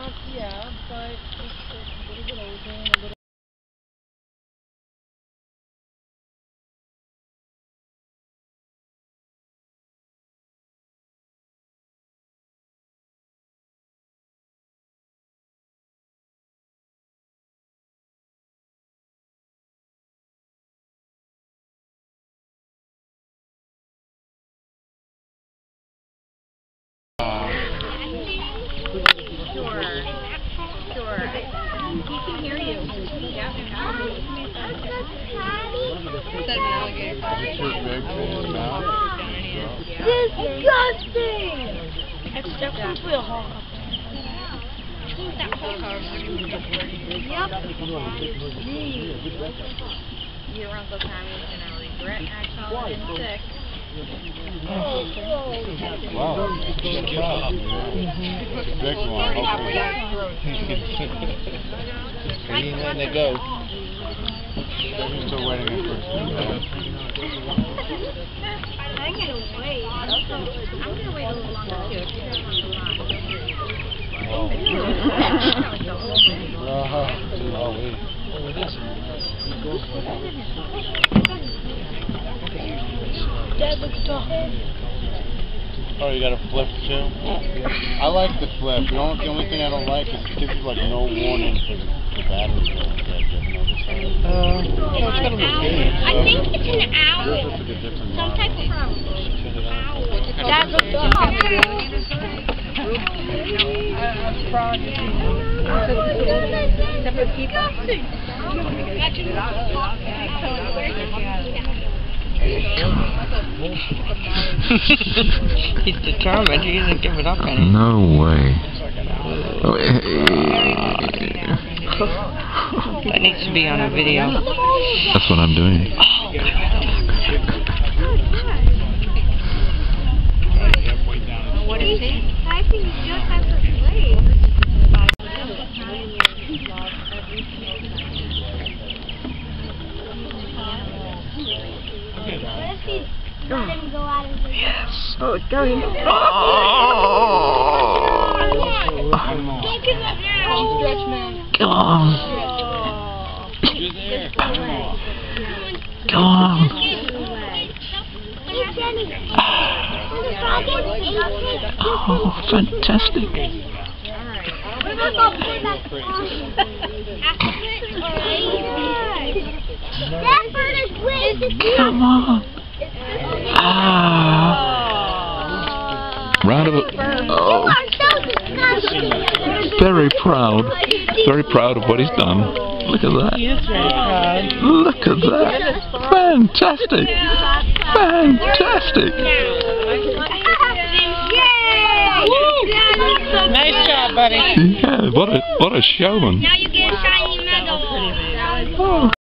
Yeah, but it's a little bit older and a little... Sure. He can hear you. Yeah. Is that an alligator? Disgusting! It's definitely a hog. Yep. Your Uncle Tommy's gonna regret not calling in sick. Wow. Big one. He's letting it go. He's still waiting at first. I'm gonna wait. I'm gonna wait a little longer too. If you guys want to Dad looks tough. Oh, you got a flip too? I like the flip. The only thing I don't like is it gives you like no warning for the battery. It's got a routine. I think it's an owl. Yours looks like a different Some type of owl. Dad looks tough. Separate people. He's determined. He doesn't give it up anymore. No way. That needs to be on a video. That's what I'm doing. What is he? I think he just has a slave. Let him go out of the... Yes. Oh, it's going. Don't give up now. Stretch, man. Go on. You're there. Go on. Oh, fantastic. Come on. Round of applause. Oh. Very proud. Very proud of what he's done. Look at that. He is very proud. Look at that. Fantastic. Fantastic. Nice job, buddy. Yeah, what a showman. Now you get a shiny medal. Oh.